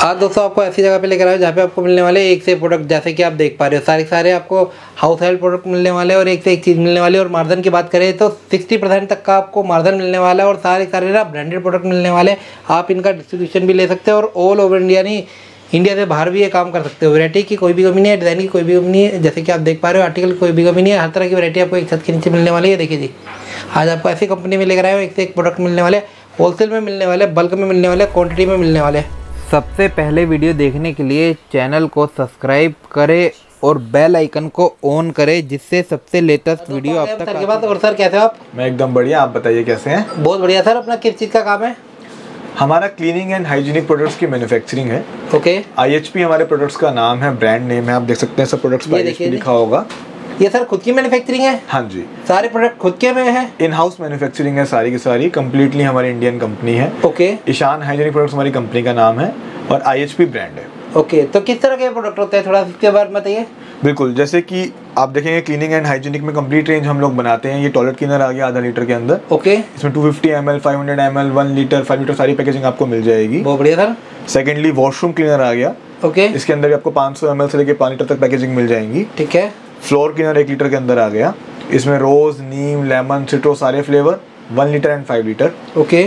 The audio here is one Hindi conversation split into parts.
आज दोस्तों आपको ऐसी जगह पे लेकर आए जहाँ पे आपको मिलने वाले एक से प्रोडक्ट, जैसे कि आप देख पा रहे हो सारे आपको हाउस हेल्प प्रोडक्ट मिलने वाले और एक से एक चीज़ मिलने वाली है। और मार्जिन की बात करें तो 60% तक का आपको मार्जिन मिलने वाला है और सारे ना ब्रांडेड प्रोडक्ट मिलने वाले। आप इनका डिस्ट्रीब्यूशन भी ले सकते हो और ऑल ओवर इंडिया नहीं, इंडिया से बाहर भी ये काम कर सकते हो। वैरायटी की कोई भी कमी नहीं है, डिज़ाइन की कोई भी कमी नहीं है, जैसे कि आप देख पा रहे हो आर्टिकल की कोई भी कमी नहीं है। हर तरह की वैरायटी आपको एक छत के नीचे मिलने वाली है। देखिए जी, आज आपको ऐसी कंपनी में लेकर आए हो, एक से एक प्रोडक्ट मिलने वाले, होलसेल में मिलने वाले, बल्क में मिलने वाले, क्वांटिटी में मिलने वाले। सबसे पहले वीडियो देखने के लिए चैनल को सब्सक्राइब करें और बेल आइकन को ऑन करें, जिससे सबसे लेटेस्ट वीडियो आप तक के बाद। और सर कैसे हो आप? मैं एकदम बढ़िया, आप बताइए कैसे हैं? बहुत बढ़िया सर। अपना किस चीज़ का काम है? हमारा क्लीनिंग एंड हाइजीनिक प्रोडक्ट्स की मैन्युफैक्चरिंग है। ओके। IHP हमारे प्रोडक्ट्स का नाम है, ब्रांड नेम है, आप देख सकते हैं सब प्रोडक्ट्स पर IHP लिखा होगा। ये सर खुद की मैन्युफैक्चरिंग है? हाँ जी, सारे प्रोडक्ट खुद के में है? इन हाउस मैन्युफैक्चरिंग है सारी की सारी, कम्प्लीटली हमारी इंडियन कंपनी है। ओके। ईशान हाइजीनिक प्रोडक्ट्स हमारी कंपनी का नाम है और IHP ब्रांड है। ओके, तो किस तरह के प्रोडक्ट होते हैं, थोड़ा इसके बारे में बताइए। बिल्कुल, जैसे कि आप देखेंगे क्लीनिंग एंड हाइजीनिक में कंप्लीट रेंज हम लोग बनाते हैं। ये टॉयलेट क्लीनर आ गया आधा लीटर के अंदर। ओके। इसमें 250 ml, 500 ml, 1 लीटर, 5 लीटर सारी पैकेजिंग आपको मिल जाएगी। बहुत बढ़िया सर। सेकेंडली वॉशरूम क्लीनर आ गया। ओके। इसके अंदर भी आपको 500 ml से लेकर 5 लीटर तक पैकेजिंग मिल जाएंगी। ठीक है। फ्लोर क्लीनर 1 लीटर के अंदर आ गया। इसमें रोज, नीम, लेमन, सिट्रो सारे flavour, 1 litre and 5 litre. Okay.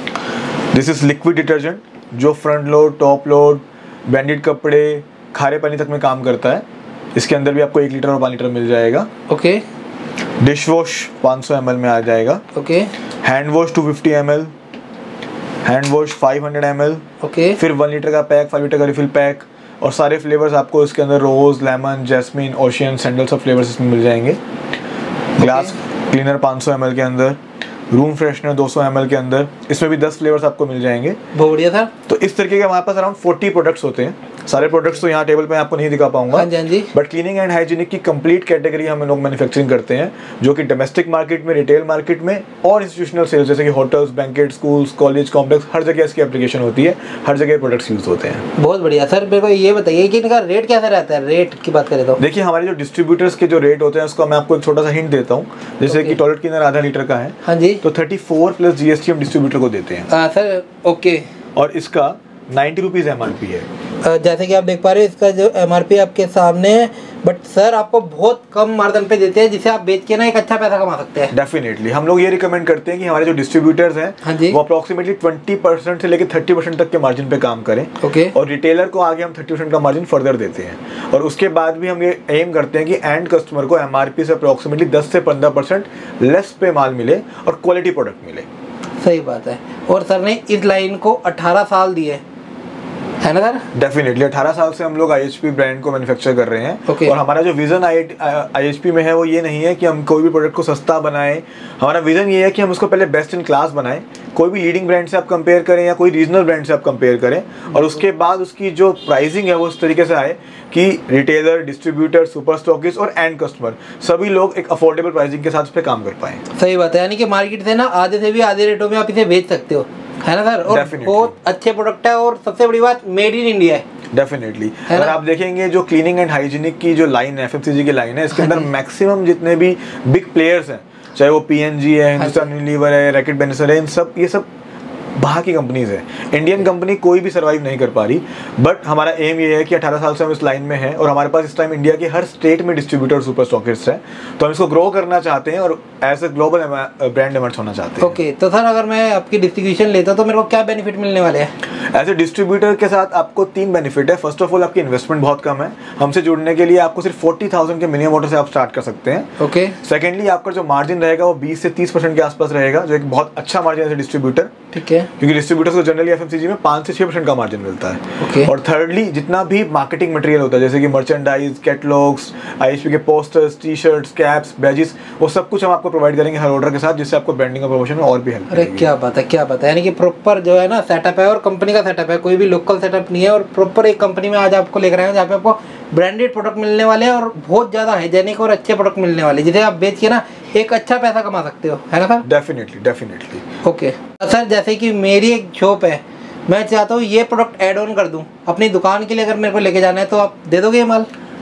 This is liquid detergent जो front load, top load, branded कपड़े, खारे पानी तक में काम करता है। इसके अंदर भी आपको 1 लीटर और 5 लीटर मिल जाएगा। ओके। डिश वॉश 500 ml में आ जाएगा। Okay. Hand wash 250 ml, hand wash 500 ml। Okay. फिर 1 लीटर का पैक, 5 लीटर का रिफिल पैक और सारे फ्लेवर्स आपको इसके अंदर rose, lemon, jasmine, ocean, sandal सब फ्लेवर्स इसमें मिल जाएंगे। ग्लास क्लीनर 500 ml के अंदर, रूम फ्रेशनर 200 ml के अंदर, इसमें भी 10 फ्लेवर्स आपको मिल जाएंगे। बहुत बढ़िया था। तो इस तरीके के हमारे पास अराउंड 40 प्रोडक्ट्स होते हैं। सारे प्रोडक्ट्स तो यहाँ टेबल पे आपको नहीं दिखा पाऊंगा। हाँ जी, हाँ जी। बट क्लीनिंग एंड हाइजीनिक की कंप्लीट कैटेगरी हम लोग मैन्युफैक्चरिंग करते हैं, जो कि डोमेस्टिक मार्केट में, रिटेल मार्केट में और इंस्टीट्यूशनल सेल्स जैसे कि hotels, banquet, schools, college complex, हर जगह इसकी एप्लीकेशन होती है, हर जगह प्रोडक्ट्स यूज होते हैं। बहुत बढ़िया सर। मेरे को ये बताइए कि इनका रेट कैसा रहता है? रेट की बात करें तो देखिए, हमारे जो डिस्ट्रीब्यूटर्स के जो रेट होते हैं उसको मैं आपको एक छोटा सा हिंट देता हूँ। जैसे कि टॉयलेट क्लीनर आधा लीटर का है, हाँ जी, तो 34 प्लस GST हम डिस्ट्रीब्यूटर को देते हैं सर। ओके। और इसका 90 रुपीज़ MRP है। जैसे कि आप देख पा रहे हो इसका जो MRP आपके सामने है, बट सर आपको बहुत कम मार्जिन पे देते हैं, जिसे आप बेच के ना एक अच्छा पैसा कमा सकते हैं। डेफिनेटली हम लोग ये रिकमेंड करते हैं कि हमारे जो डिस्ट्रीब्यूटर्स हैं, हाँ जी, वो अप्रोक्सीमेटली 20% से लेकर 30% तक के मार्जिन पे काम करें। ओके। और रिटेलर को आगे हम 30% का मार्जिन फर्दर देते हैं। और उसके बाद भी हम ये एम करते हैं कि एंड कस्टमर को MRP से अप्रोक्सीमेटली 10 से 15% लेस पे माल मिले और क्वालिटी प्रोडक्ट मिले। सही बात है। और सर ने इस लाइन को 18 साल दिए है ना सर? डेफिनेटली 18 साल से हम लोग IHP ब्रांड को मैन्युफैक्चर कर रहे हैं। Okay. और हमारा जो विजन IHP में है वो ये नहीं है कि हम कोई भी प्रोडक्ट को सस्ता बनाएं। हमारा विजन ये है कि हम उसको पहले बेस्ट इन क्लास बनाएं। कोई भी लीडिंग ब्रांड से आप कंपेयर करें या कोई रीजनल ब्रांड से आप कंपेयर करें, और उसके बाद उसकी जो प्राइसिंग है वो इस तरीके से आए कि रिटेलर, डिस्ट्रीब्यूटर, सुपर स्टॉकिस्ट और एंड कस्टमर सभी लोग एक अफोर्डेबल प्राइसिंग के साथ इस पे काम कर पाएं। सही बात है। यानी कि मार्केट से ना आधे से भी आधे रेटों में आप इसे बेच सकते हो, है ना सर? और बहुत अच्छे प्रोडक्ट है और सबसे बड़ी बात मेड इन इंडिया है। डेफिनेटली अगर आप देखेंगे जो क्लीनिंग एंड हाइजीनिक की जो लाइन है, FMCG की लाइन है, इसके अंदर मैक्सिमम जितने भी बिग प्लेयर्स हैं, चाहे वो PNG है, हिंदुस्तान यूनिलीवर है, रैकेट बेनिसर है, ये सब बाहर की कंपनीज है। इंडियन कंपनी कोई भी सर्वाइव नहीं कर पा रही। बट हमारा एम ये है कि 18 साल से हम इस लाइन में हैं और हमारे पास इस टाइम इंडिया के हर स्टेट में डिस्ट्रीब्यूटर, सुपर स्टॉकिस्ट है, तो हम इसको ग्रो करना चाहते हैं और as a global brand emerge होना चाहते हैं। ओके, तो सर अगर मैं आपकी डिस्ट्रीब्यूशन लेता हूं तो मेरे को क्या बेनिफिट मिलने वाले हैं? एज ए डिस्ट्रीब्यूटर के साथ आपको 3 बेनिफिट है। फर्स्ट ऑफ ऑल, आपकी इन्वेस्टमेंट बहुत कम है। हमसे जुड़ने के लिए आपको सिर्फ 40,000 के मिनिमम ऑर्डर से आप स्टार्ट कर सकते हैं। ओके। सेकेंडली, आपका जो मार्जिन रहेगा वो 20 से 30% के आसपास रहेगा, जो एक बहुत अच्छा मार्जिन है डिस्ट्रीब्यूटर। ठीक है। क्योंकि डिस्ट्रीब्यूटर्स को जनरली FMCG में 5 से 6% का मार्जिन मिलता है। Okay. और थर्डली, जितना भी मार्केटिंग मटेरियल होता है जैसे कि मर्चेंडाइज, कैटलॉग्स, IHP के पोस्टर्स, टी-शर्ट्स, कैप्स, बैजेस, वो सब कुछ हम आपको प्रोवाइड करेंगे हर ऑर्डर के साथ, जिससे आपको ब्रांडिंग और प्रमोशन में और भी हेल्प अरे क्या बात है, क्या बात है। यानी कि प्रॉपर जो है ना सेटअप है और कंपनी का सेटअप है, कोई भी लोकल सेटअप नहीं है। और प्रॉपर एक कंपनी में आज आपको लेकर आए हैं जहाँ पे आपको ब्रांडेड प्रोडक्ट मिलने वाले हैं और बहुत ज़्यादा हाइजेनिक और अच्छे प्रोडक्ट मिलने वाले, जिसे आप बेच के ना एक अच्छा पैसा कमा सकते हो, है ना सर? डेफिनेटली। ओके सर, जैसे कि मेरी एक शॉप है, मैं चाहता हूँ ये प्रोडक्ट ऐड ऑन कर दूँ अपनी दुकान के लिए, अगर मेरे को लेके जाना है तो आप दे दोगे ये माल?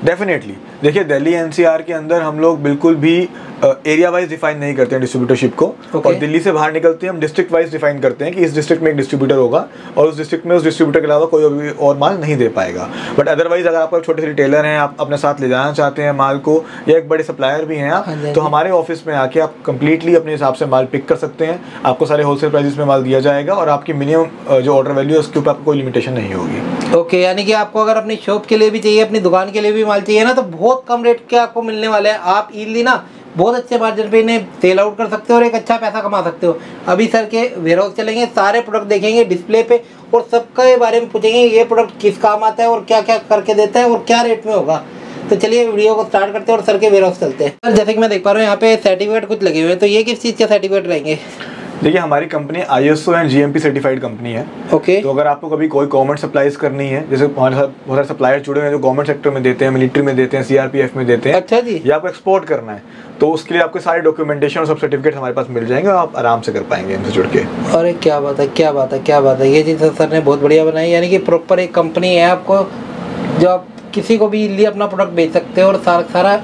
डेफिनेटली देखिए, दिल्ली एनसीआर के अंदर हम लोग बिल्कुल भी एरिया वाइज डिफाइन नहीं करते हैं डिस्ट्रीब्यूटरशिप को। और दिल्ली से बाहर निकलते हैं हम डिस्ट्रिक्ट वाइज डिफाइन करते हैं कि इस डिस्ट्रिक्ट में एक डिस्ट्रीब्यूटर होगा और उस डिस्ट्रिक्ट में उस डिस्ट्रीब्यूटर के अलावा कोई भी और माल नहीं दे पाएगा। बट अदरवाइज अगर आपका छोटे से रिटेलर हैं, आप अपने साथ ले जाना चाहते हैं माल को, या एक बड़े सप्लायर भी हैं आप, तो हमारे ऑफिस में आके आप कंप्लीटली अपने हिसाब से माल पिक कर सकते हैं। आपको सारे होलसेल प्राइसेस में माल दिया जाएगा और आपकी मिनिमम जो ऑर्डर वैल्यू है उसके ऊपर आपको कोई लिमिटेशन नहीं होगी। ओके, यानी कि आपको अगर अपनी शॉप के लिए भी चाहिए, अपनी दुकान के लिए भी माल चाहिए ना, तो बहुत कम रेट के आपको मिलने वाले हैं। आप इजीली ना बहुत अच्छे मार्जिन पे इन्हें सेल आउट कर सकते हो और एक अच्छा पैसा कमा सकते हो। अभी सर के वेयरहाउस चलेंगे, सारे प्रोडक्ट देखेंगे डिस्प्ले पे और सबके बारे में पूछेंगे ये प्रोडक्ट किस काम आता है और क्या क्या करके देता है और क्या रेट में होगा। तो चलिए वीडियो को स्टार्ट करते हैं और सर के वेयरहाउस चलते हैं। सर जैसे कि मैं देख पा रहा हूँ यहाँ पे सर्टिफिकेट कुछ लगे हुए हैं, तो ये किस चीज़ के सर्टिफिकेट रहेंगे? देखिए, हमारी कंपनी ISO and GMP certified company है। ओके। तो अगर आपको कभी कोई गवर्नमेंट सप्लाईज करनी है, जैसे हमारे साथ बहुत सारे सप्लायर जुड़े हुए हैं जो गवर्नमेंट सेक्टर में देते हैं, मिलिट्री में देते हैं, CRPF में देते हैं। अच्छा जी। या आपको एक्सपोर्ट करना है तो उसके लिए आपके सारे डॉक्यूमेंटेशन और सब सर्टिफिकेट हमारे पास मिल जाएंगे और आप आराम से कर पाएंगे इनसे जुड़ के। अरे क्या बात है, क्या बात है, क्या बात है, ये चीज़ सर ने बहुत बढ़िया बनाई। यानी कि प्रॉपर एक कंपनी है आपको जो आप किसी को भी इजीली अपना प्रोडक्ट बेच सकते हो और सारा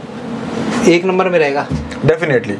एक नंबर में रहेगा। Definitely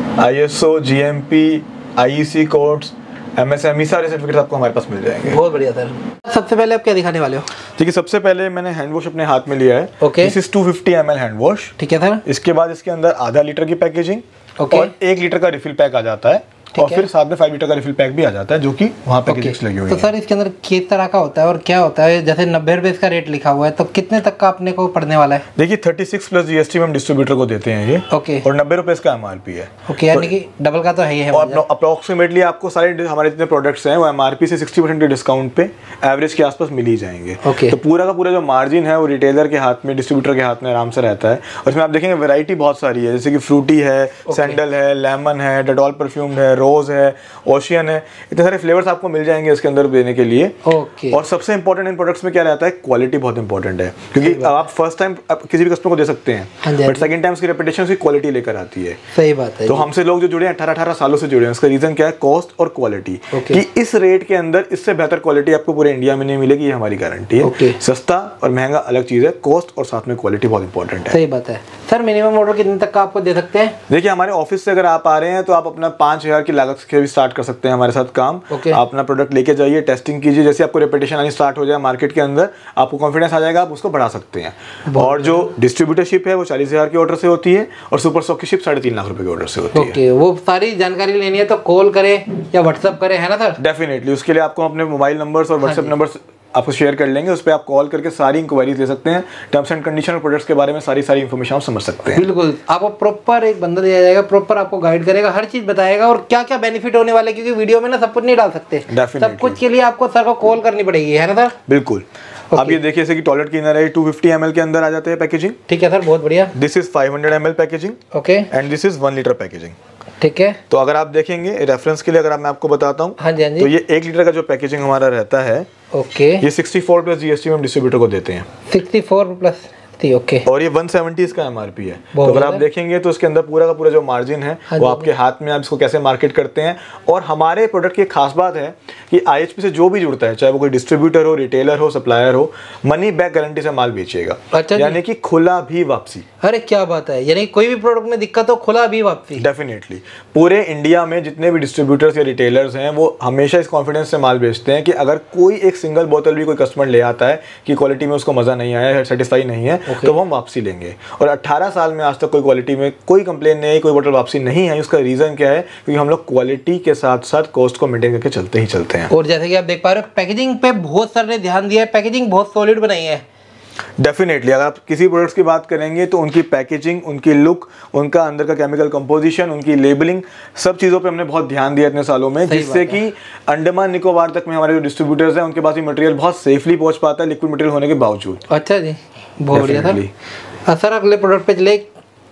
ISO, GMP, IEC codes, MSME सारे सर्टिफिकेट आपको हमारे पास मिल जाएंगे। बहुत बढ़िया सर। सबसे पहले आप क्या दिखाने वाले हो? ठीक है, सबसे पहले मैंने हैंड वॉश अपने हाथ में लिया है। Okay. This is 250 ml hand wash. ठीक है सर। इसके बाद इसके अंदर आधा लीटर की पैकेजिंग और 1 लीटर का रिफिल पैक आ जाता है और फिर साथ में 5 लीटर का रिफिल पैक भी आ जाता है जो कि वहाँ पैकेजिंग लगी हुई है। तो सर इसके अंदर किस तरह का होता है और क्या होता है? जैसे 90 रुपए इसका रेट लिखा हुआ है, तो कितने तक का अपने को पड़ने वाला है? देखिए 36 प्लस GST में हम डिस्ट्रीब्यूटर को देते हैं ये। ओके। और 90 रुपए इसका MRP है। ओके, यानी कि डबल का तो है ही है। और अप्रोक्सीमेटली आपको सारे हमारे जितने प्रोडक्ट्स हैं वो MRP से 60% के डिस्काउंट पे एवरेज के आसपास मिल ही जाएंगे। ओके। तो पूरा का पूरा जो मार्जिन है वो रिटेलर के हाथ में, डिस्ट्रीब्यूटर के हाथ में आराम से रहता है। और इसमें आप देखेंगे वैरायटी बहुत सारी है, जैसे कि फ्रूटी है, सैंडल है, लेमन है, डेटॉल परफ्यूम्ड है, रोज है, ओशियन है, इतने सारे फ्लेवर्स आपको मिल जाएंगे इसके अंदर देने के लिए। ओके। और सबसे इंपॉर्टेंट इन प्रोडक्ट्स में क्या रहता है, क्वालिटी बहुत इंपॉर्टेंट है, क्योंकि आप फर्स्ट टाइम किसी भी कस्टमर को दे सकते हैं, बट सेकंड टाइम उसकी रेपुटेशन उसकी क्वालिटी लेकर आती है। सही बात है। तो हमसे लोग जो जुड़े हैं 18 सालों से जुड़े हैं, उसका रीजन क्या है, कॉस्ट और क्वालिटी। कि इस रेट के अंदर इससे बेहतर क्वालिटी आपको पूरे इंडिया में नहीं मिलेगी, ये हमारी गारंटी है। सस्ता और महंगा अलग चीज है, कॉस्ट और साथ में क्वालिटी बहुत इंपॉर्टेंट है। सही बात है। सर मिनिमम ऑर्डर कितने तक का आपको दे सकते हैं? देखिए हमारे ऑफिस से अगर आप आ रहे हैं तो आप अपना 5000 की लागत से भी स्टार्ट कर सकते हैं हमारे साथ काम। आप अपना प्रोडक्ट लेके जाइए, टेस्टिंग कीजिए, जैसे आपको रेपुटेशन आनी स्टार्ट हो जाए मार्केट के अंदर, आपको कॉन्फिडेंस आ जाएगा, आप उसको बढ़ा सकते हैं। और जो डिस्ट्रीब्यूटरशिप है वो 40,000 की ऑर्डर से होती है और सुपर स्टॉकिशिप 3.5 लाख रुपए की ऑर्डर से होती है। ओके, वो सारी जानकारी लेनी है तो कॉल करें या व्हाट्सएप करें, है ना सर? डेफिनेटली, उसके लिए आपको अपने मोबाइल नंबर्स और व्हाट्सएप नंबर्स आपको शेयर कर लेंगे, उस पर आप कॉल करके सारी इंक्वायरीज ले सकते हैं, टर्म्स एंड कंडीशन और प्रोडक्ट्स के बारे में सारी इन्फॉर्मेशन आप समझ सकते हैं। बिल्कुल, आपको प्रॉपर एक बंदा दिया जाएगा, प्रॉपर आपको गाइड करेगा, हर चीज बताएगा और क्या क्या बेनिफिट होने वाले, क्योंकि वीडियो में ना सब कुछ नहीं डाल सकते। सब कुछ के लिए आपको सर को कॉल करनी पड़ेगी, है ना सर? बिल्कुल। आप ये देखिए जैसे कि टॉयलेट क्लीनर है, 250 ml के अंदर आ जाते हैं पैकेजिंग। ठीक है सर, बहुत बढ़िया। This is 500 ml packaging. Okay. And this is 1 litre packaging. ठीक है। तो अगर आप देखेंगे रेफरेंस के लिए, अगर मैं आपको बताता हूँ, हाँ जी, हाँ जी। तो ये 1 लीटर का जो पैकेजिंग हमारा रहता है, ओके, ये 64 प्लस GST में हम डिस्ट्रीब्यूटर को देते हैं। 64 प्लस, ओके। और ये 170 इसका MRP है। तो अगर आप देखेंगे तो इसके अंदर पूरा का पूरा जो मार्जिन है वो आपके हाथ में, आप इसको कैसे मार्केट करते हैं। और हमारे प्रोडक्ट की खास बात है कि IHP से जो भी जुड़ता है, चाहे वो कोई डिस्ट्रीब्यूटर हो, रिटेलर हो, सप्लायर हो, मनी बैक गारंटी से माल बेचेगा। अच्छा, यानी कि खुला भी वापसी। अरे क्या बात है, यानी कोई भी प्रोडक्ट में दिक्कत हो खुला भी वापसी। डेफिनेटली, पूरे इंडिया में जितने भी डिस्ट्रीब्यूटर्स या रिटेलर्स हैं वो हमेशा इस कॉन्फिडेंस से माल बेचते हैं कि अगर कोई एक सिंगल बोतल भी कोई कस्टमर ले आता है कि क्वालिटी में उसको मजा नहीं आया, सेटिस्फाई नहीं है, तो वो हम वापसी लेंगे। और 18 साल में आज तक कोई क्वालिटी में कोई कंप्लेन नहीं आई, कोई बोतल वापसी नहीं आई। उसका रीजन क्या है, क्योंकि हम लोग क्वालिटी के साथ साथ कॉस्ट को मेंटेन करके चलते ही चलते हैं। और जैसे कि आप देख पा रहे हो पैकेजिंग पे बहुत सारे ध्यान दिया है, पैकेजिंग बहुत सॉलिड बनाई है। डेफिनेटली, अगर आप किसी प्रोडक्ट्स की बात करेंगे तो उनकी पैकेजिंग, उनकी लुक, उनका अंदर का केमिकल कंपोजिशन, उनकी लेबलिंग, सब चीज़ों पे हमने बहुत ध्यान दिया इतने सालों में, जिससे कि अंडमान निकोबार तक में हमारे जो डिस्ट्रीब्यूटर्स हैं उनके पास ये मटेरियल बहुत सेफली पहुंच पाता है, लिक्विड मटेरियल होने के बावजूद। अच्छा जी, बहुत बढ़िया सर। सर अगले प्रोडक्ट पे चले।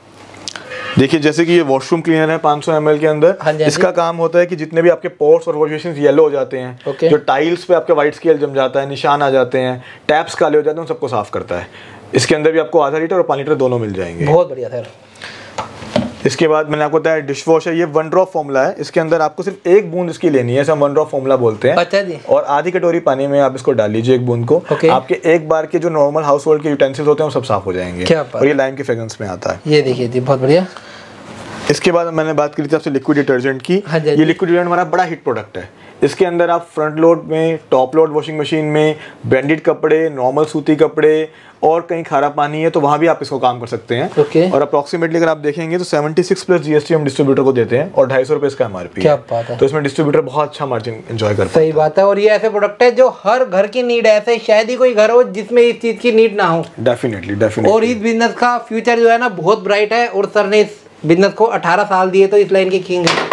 देखिए जैसे कि ये वॉशरूम क्लीनर है 500 ml के अंदर। इसका काम होता है कि जितने भी आपके पोर्ट्स और वॉश बेसिन येलो हो जाते हैं, जो टाइल्स पे आपके व्हाइट स्केल जम जाता है, निशान आ जाते हैं, टैप्स काले हो जाते हैं, उन सबको साफ करता है। इसके अंदर भी आपको आधा लीटर और 5 लीटर दोनों मिल जाएंगे। बहुत बढ़िया सर। इसके बाद मैंने आपको बताया डिश वॉश है, ये 1 ड्रॉप फॉर्मूला है। इसके अंदर आपको सिर्फ 1 बूंद इसकी लेनी है, ऐसा 1 ड्रॉप फॉर्मूला बोलते हैं। अच्छा जी। और आधी कटोरी पानी में आप इसको डाल लीजिए 1 बूंद को। आपके एक बार के जो नॉर्मल हाउस होल्ड के यूटेंसिल्स होते हैं वो सब साफ हो जाएंगे। और ये लाइम के फ्रेग्रेंस में आता है। ये देखिए जी, बहुत बढ़िया। इसके बाद मैंने बात करी थी आपसे लिक्विड डिटर्जेंट की। ये लिक्विड डिटर्जेंट हमारा बड़ा हिट प्रोडक्ट है। इसके अंदर आप फ्रंट लोड में, टॉप लोड वॉशिंग मशीन में, ब्रांडेड कपड़े, नॉर्मल सूती कपड़े और कहीं खारा पानी है तो वहाँ भी आप इसको काम कर सकते हैं। और अप्रॉक्सीमेटली अगर आप देखेंगे तो 76 प्लस GST हम डिस्ट्रीब्यूटर को देते हैं और 250 रुपये इसका MRP है। तो इसमें डिस्ट्रीब्यूटर बहुत अच्छा मार्जिन एंजॉय करता है। सही बात है। और ये ऐसे प्रोडक्ट है जो हर घर की नीड है, ऐसे शायद ही कोई घर हो जिसमें इस चीज की नीड ना हो। डेफिनेटली। और इस बिजनेस का फ्यूचर जो है ना बहुत ब्राइट है। और सर ने इस बिजनेस को 18 साल दिए तो इस लाइन के किंग है।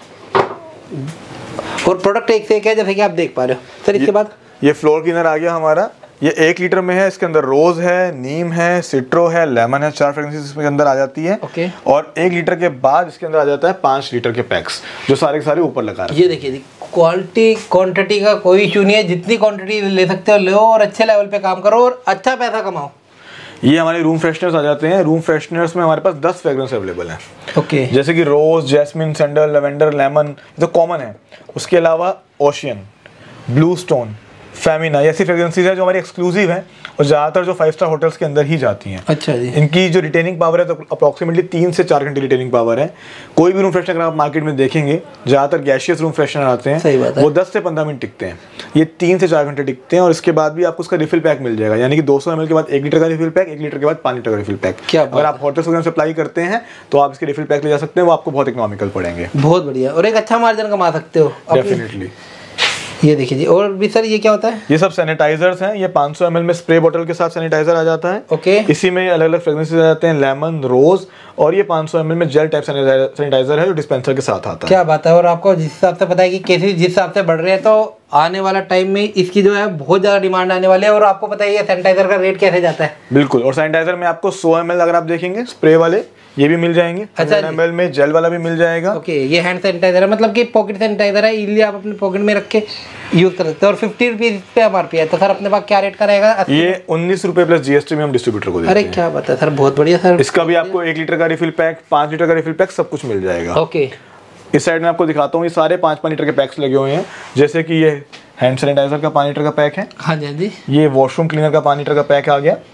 और प्रोडक्ट एक से एक है जैसे कि आप देख पा रहे हो सर। इसके बाद ये फ्लोर क्लीनर आ गया हमारा। ये 1 लीटर में है। इसके अंदर रोज है, नीम है, सिट्रो है, लेमन है, 4 फ्रेग्रेंसेस इसके अंदर आ जाती है। और 1 लीटर के बाद इसके अंदर आ जाता है 5 लीटर के पैक्स जो सारे के सारे ऊपर लगा रहे हैं। ये देखिए जी, क्वालिटी क्वांटिटी का कोई इशू नहीं है। जितनी क्वांटिटी ले सकते हो लो और अच्छे लेवल पे काम करो और अच्छा पैसा कमाओ। ये हमारे रूम फ्रेशनर्स आ जाते हैं। रूम फ्रेशनर्स में हमारे पास 10 फ्रेग्रेंस अवेलेबल हैं। जैसे कि rose, jasmine, sandal, lavender, lemon जो कॉमन है। उसके अलावा ओशियन, ब्लू स्टोन, फेमिना ऐसी फ्रेग्रेंसेस है जो हमारी एक्सक्लूसिव है और ज़्यादातर जो 5 स्टार होटल्स के अंदर ही जाती हैं। अच्छा जी। इनकी जो रिटेनिंग पावर है तो अप्रॉक्सीमेटली 3 से 4 घंटे रिटेनिंग पावर है। कोई भी रूम फ्रेशनर आप मार्केट में देखेंगे ज़्यादातर गैशियस रूम फ्रेशनर आते हैं, वो 10 से 15 मिनट टिकते हैं। ये 3 से 4 घंटे टिकते हैं। और इसके बाद भी आपको उसका रिफिल पैक मिल जाएगा, यानी कि 200 ml के बाद 1 लीटर का रिफिल पैक, 1 लीटर के बाद 5 लीटर का रिफिल पैक। अगर आप होटल्स वगैरह सप्लाई करते हैं तो आप इसके रिफिल पैक ले जा सकते हैं, वो आपको बहुत इकोनॉमिकल पड़ेंगे। बहुत बढ़िया। और एक अच्छा मार्जिन कमा सकते हो डेफिनेटली। ये देखिए जी। और भी सर ये क्या होता है? ये सब सैनिटाइजर्स हैं। ये 500 ml में स्प्रे बोतल के साथ सैनिटाइजर आ जाता है। इसी में अलग अलग फ्रेग्रेंसेस आ जाते हैं, लेमन, रोज। और ये 500 ml में जेल टाइप सैनिटाइजर है जो डिस्पेंसर के साथ आता है। क्या बात है। और आपको जिस हिसाब से पता है कि केसेस जिस हिसाब से बढ़ रहे हैं तो आने वाला टाइम में इसकी जो है बहुत ज्यादा डिमांड आने वाली है। और आपको पता है ये सैनिटाइजर का रेट कैसे जाता है? बिल्कुल। और सैनिटाइजर में आपको 100 ml अगर आप देखेंगे स्प्रे वाले ये भी मिल जाएंगे। 100 ml में जेल वाला भी मिल जाएगा। ये हैंड सैनिटाइजर है, मतलब कि पॉकेट सैनिटाइजर है। इजीली आप अपने पॉकेट में रख के यूज कर सकते हैं। और 50 रुपीज पे MRP है। तो सर अपने पास क्या रेट का रहेगा? ये 19 रुपए प्लस GST में हम डिस्ट्रीब्यूटर को देते हैं। अरे क्या बात है सर, बहुत बढ़िया सर। इसका भी आपको 1 लीटर का रिफिल पैक, 5 लीटर का रिफिल पैक सब कुछ मिल जाएगा। इस साइड में आपको दिखाता हूँ, ये सारे 5-5 लीटर के पैक्स लगे हुए हैं। जैसे कि ये हैंड सैनिटाइजर का 5 लीटर का पैक है। हाँ जी। ये वॉशरूम क्लीनर का 5 लीटर का पैक आ गया।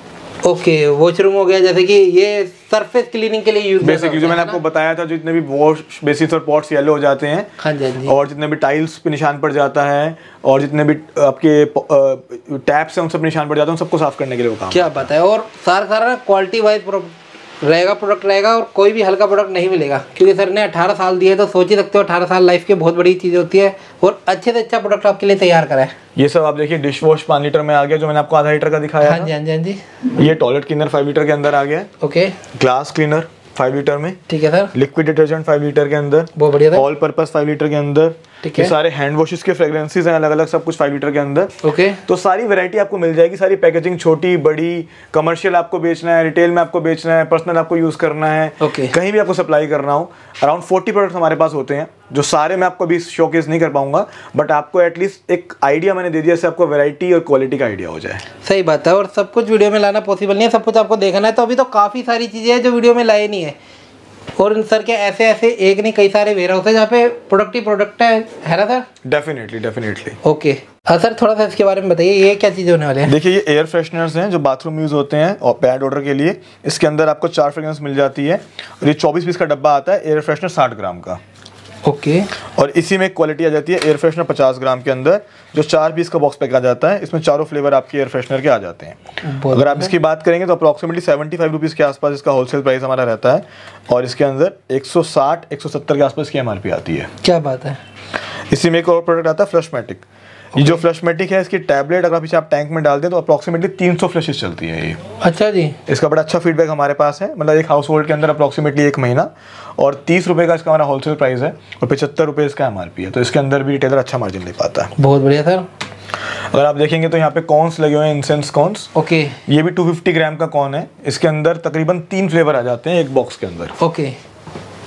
वॉशरूम हो गया। जैसे कि ये सरफेस क्लीनिंग के लिए यूज बेसिकली जो मैंने आपको बताया था, जितने भी वॉश बेसिस और पॉट्स येलो हो जाते हैं। हाँ जी। और जितने भी टाइल्स पे निशान पड़ जाता है और जितने भी आपके टैप्स हैं उन सब निशान पड़ जाते हैं, उन सबको साफ करने के लिए वो काम। क्या बात है। और सारा क्वालिटी वाइज प्रोडक्ट रहेगा और कोई भी हल्का प्रोडक्ट नहीं मिलेगा। क्योंकि सर ने 18 साल दिए तो सोच ही सकते हो 18 साल लाइफ की बहुत बड़ी चीज़ होती है। और अच्छे से अच्छा प्रोडक्ट आपके लिए तैयार करा है। ये सब आप देखिए डिश वॉश 5 लीटर में आ गया जो मैंने आपको आधा लीटर का दिखाया। हाँ जी। ये टॉयलेट क्लीनर 5 लीटर के अंदर आ गया। ग्लास क्लीनर 5 लीटर में। ठीक है सर। लिक्विड डिटर्जेंट 5 लीटर के अंदर। बहुत बढ़िया। ऑल पर्पस 5 लीटर के अंदर। ये सारे हैंड वॉशेस के फ्रेग्रेंसेस हैं अलग अलग, सब कुछ 5 लीटर के अंदर। तो सारी वैरायटी आपको मिल जाएगी। सारी पैकेजिंग छोटी बड़ी, कमर्शियल आपको बेचना है, रिटेल में आपको बेचना है, पर्सनल आपको यूज करना है, कहीं भी आपको सप्लाई करना हो। अराउंड 40 प्रोडक्ट्स हमारे पास होते हैं जो सारे मैं आपको अभी शोकेस नहीं कर पाऊंगा, बट आपको एटलीस्ट एक आइडिया मैंने दे दिया जिससे आपको वैरायटी और क्वालिटी का आइडिया हो जाए। सही बात है। और सब कुछ वीडियो में लाना पॉसिबल नहीं है, सब कुछ आपको देखना है। तो अभी तो काफ़ी सारी चीज़ें हैं जो वीडियो में लाए नहीं है। और सर के ऐसे एक नहीं कई सारे वेयर हाउस है जहाँ पे प्रोडक्ट ही प्रोडक्ट है ना सर? डेफिनेटली। ओके। हाँ सर, थोड़ा सा इसके बारे में बताइए, ये क्या चीज़ होने वाले हैं? देखिए ये एयर फ्रेशनर्स हैं जो बाथरूम यूज़ होते हैं और पैड ऑर्डर के लिए। इसके अंदर आपको 4 फ्रेग्रेंस मिल जाती है और ये 24 पीस का डब्बा आता है एयर फ्रेशनर 60 ग्राम का। और इसी में क्वालिटी आ जाती है एयर फ्रेशनर 50 ग्राम के अंदर जो 4 पीस का बॉक्स पैक आ जाता है। इसमें चारों फ्लेवर आपके एयर फ्रेशनर के आ जाते हैं। अगर आप इसकी बात करेंगे तो अप्रॉक्सीमेटली 75 रुपीज़ के आसपास इसका होलसेल प्राइस हमारा रहता है और इसके अंदर 160-170 के आसपास की MRP आती है। क्या बात है। इसी में एक और प्रोडक्ट आता है फ्लशमेटिक। ये जो फ्लशमेटिक है इसकी टैबलेट अगर आप टैंक में डाल दें तो अप्रॉक्सीमेटली 300 फ्लशेस चलती है ये। अच्छा जी। इसका बड़ा अच्छा फीडबैक हमारे पास है, मतलब एक हाउस होल्ड के अंदर अप्रॉक्सीमेटली 1 महीना। और 30 रुपये का इसका हमारा होलसेल प्राइस है और 75 रुपये इसका MRP है। तो इसके अंदर भी रिटेलर अच्छा मार्जिन ले पाता है। बहुत बढ़िया सर। अगर आप देखेंगे तो यहाँ पे कॉर्न्स लगे हुए हैं, इंसेंस कॉर्न्स। ये भी 250 ग्राम का कॉर्न है। इसके अंदर तकरीबन 3 फ्लेवर आ जाते हैं एक बॉक्स के अंदर।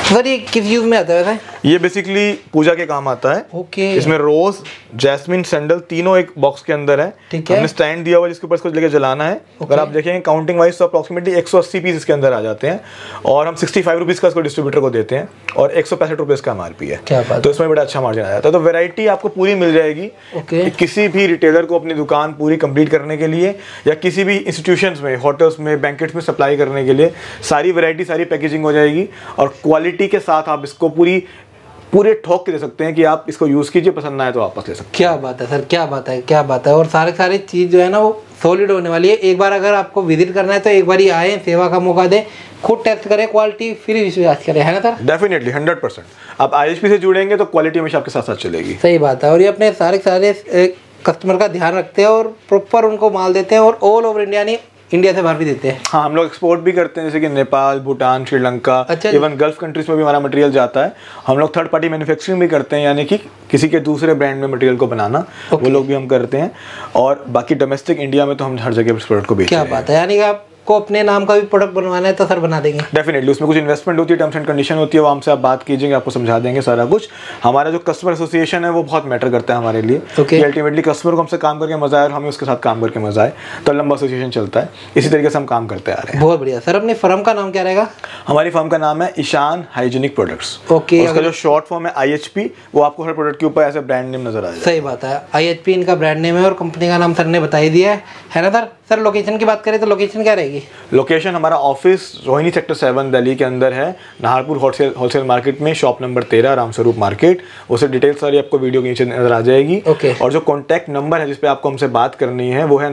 सर ये किस यूज में आता है वैसे? ये बेसिकली पूजा के काम आता है। ओके। इसमें रोज, जैस्मिन, सैंडल तीनों एक बॉक्स के अंदर है। ठीक है। हमने स्टैंड दिया हुआ जिसके ऊपर इसको लेके जलाना है। अगर आप देखेंगे काउंटिंग वाइज तो अप्रोक्सीमेटली 180 पीस इसके अंदर आ जाते हैं और हम 65 रुपीज़ का इसको डिस्ट्रीब्यूटर को देते हैं और 165 रुपीज़ का MRP है। क्या बात। तो इसमें बड़ा अच्छा मार्जिन आ जाता है। तो वैरायटी आपको पूरी मिल जाएगी। ओके। किसी भी रिटेलर को अपनी दुकान पूरी कंप्लीट करने के लिए या किसी भी इंस्टीट्यूशंस में, होटल्स में, बैंकेट्स में सप्लाई करने के लिए सारी वैरायटी, सारी पैकेजिंग हो जाएगी और क्वालिटी के साथ आप इसको पूरे ठोक के दे सकते हैं कि आप इसको यूज़ कीजिए, पसंद ना आए तो वापस ले सकते हैं। क्या बात है सर, क्या बात है, क्या बात है। और सारी चीज़ जो है ना वो सॉलिड होने वाली है। एक बार अगर आपको विजिट करना है तो एक बार ही आए, सेवा का मौका दें, खुद टेस्ट करें, क्वालिटी फिर विश्वास करें, है ना सर? डेफिनेटली 100%। आप IHP से जुड़ेंगे तो क्वालिटी हमेशा आपके साथ साथ चलेगी। सही बात है। और ये अपने सारे कस्टमर का ध्यान रखते हैं और प्रॉपर उनको माल देते हैं और ऑल ओवर इंडिया से बाहर भी देते हैं। हाँ, हम लोग एक्सपोर्ट भी करते हैं, जैसे कि Nepal, Bhutan, Sri Lanka, even gulf countries में भी हमारा मटेरियल जाता है। हम लोग थर्ड पार्टी मैन्युफैक्चरिंग भी करते हैं, यानी कि किसी के दूसरे ब्रांड में मटेरियल को बनाना, वो लोग भी हम करते हैं। और बाकी डोमेस्टिक इंडिया में तो हम हर जगह इस प्रोडक्ट को बेचते हैं। क्या बात है, यानी कि आपको अपने नाम का भी प्रोडक्ट बनवाना है तो सर बना देंगे? डेफिनेटली। उसमें कुछ इन्वेस्टमेंट होती है, टर्म्स एंड कंडीशन होती है, वो हमसे आप बात कीजिएंगे, आपको समझा देंगे सारा कुछ। हमारा जो कस्टमर एसोसिएशन है वो बहुत मैटर करता है हमारे लिए। अल्टीमेटली कस्टमर को हमसे काम करके मजा आए और हमें उसके साथ काम करके मजा आए, तो लंबा एसोसिएशन चलता है। इसी तरीके से हम काम करते आ रहे हैं। बहुत बढ़िया सर। अपनी फर्म का नाम क्या रहेगा? हमारी फर्म का नाम है ईशान हाइजीनिक प्रोडक्ट्स। ओके। उसका जो शॉर्ट फॉर्म है IHP, वो आपको हर प्रोडक्ट के ऊपर ऐसे ब्रांड नेम नजर आ जाएगा। सही बात है। IHP इनका ब्रांड नेम है और कंपनी का नाम सर ने बता ही दिया है ना सर? सर लोकेशन की बात करें तो लोकेशन क्या रहेगी? लोकेशन हमारा ऑफिस रोहिणी सेक्टर 7 दिल्ली के अंदर है, नाहरपुर होलसेल मार्केट में, शॉप नंबर 13, रामस्वरूप मार्केट। उससे डिटेल सारी आपको वीडियो के नीचे नजर आ जाएगी। और जो कॉन्टैक्ट नंबर है जिसपे आपको हमसे बात करनी है वो है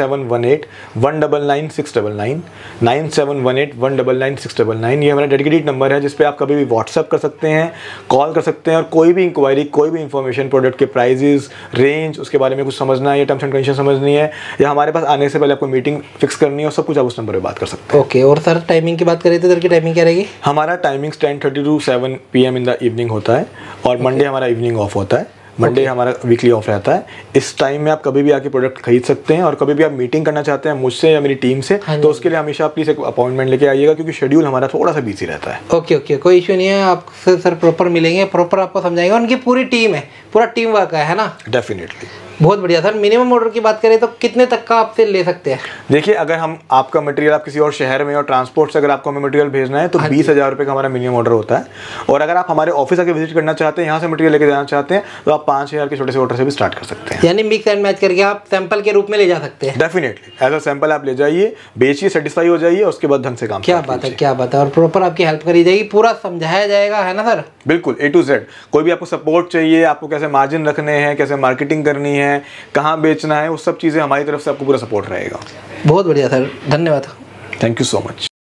9718199699, 9718199699। ये हमारा डेडिकेटेड नंबर है जिसपे आप कभी भी व्हाट्सएप कर सकते हैं, कॉल कर सकते हैं और कोई भी इंक्वायरी, कोई भी इंफॉर्मेशन, प्रोडक्ट के प्राइजेस, रेंज, उसके बारे में कुछ समझना है या टर्म्स एंड कंडीशन समझनी है या हमारे पास आने से पहले आपको मीटिंग फिक्स करनी है, सब कुछ आप उस नंबर पे बात कर सकते हैं। ओके। और सर टाइमिंग की बात करें तो सर की टाइमिंग क्या रहेगी? हमारा timing 10:30 to 7 PM in the evening होता है और मंडे हमारा इवनिंग ऑफ होता है। मंडे हमारा वीकली ऑफ रहता है। इस टाइम में आप कभी भी आके प्रोडक्ट खरीद सकते हैं और कभी भी आप मीटिंग करना चाहते हैं मुझसे या मेरी टीम से, तो उसके लिए हमेशा प्लीज एक अपॉइंटमेंट लेके आइएगा क्योंकि शेड्यूल हमारा थोड़ा सा बिजी रहता है। ओके, कोई इशू नहीं है। आपसे सर प्रॉपर मिलेंगे, प्रॉपर आपको समझाएंगे। उनकी पूरी टीम है, पूरा टीम वर्क है ना? डेफिनेटली। बहुत बढ़िया सर। मिनिमम ऑर्डर की बात करें तो कितने तक का आपसे ले सकते हैं? देखिए, अगर हम आपका मटेरियल आप किसी और शहर में और ट्रांसपोर्ट से अगर आपको हमें मटेरियल भेजना है तो 20,000 रुपये का हमारा मिनिमम ऑर्डर होता है। और अगर आप हमारे ऑफिस आके विजिट करना चाहते हैं, यहाँ से मटेरियल लेके जाना चाहते हैं, तो आप 5,000 के छोटे से ऑर्डर से भी स्टार्ट कर सकते हैं। यानी मिक्स एंड मैच करके आप सैंपल के रूप में ले जा सकते हैं? डेफिनेटली। एज अ सैंपल आप ले जाइए, बेचिए, सेटिस्फाई हो जाइए, उसके बाद ढंग से काम। क्या बात है, क्या बात है। और प्रॉपर आपकी हेल्प करी जाएगी, पूरा समझाया जाएगा, है ना सर? बिल्कुल, A to Z। कोई भी आपको सपोर्ट चाहिए, आपको कैसे मार्जिन रखने हैं, कैसे मार्केटिंग करनी है, कहाँ बेचना है, वो सब चीज़ें हमारी तरफ से आपको पूरा सपोर्ट रहेगा। बहुत बढ़िया सर, धन्यवाद। Thank you so much.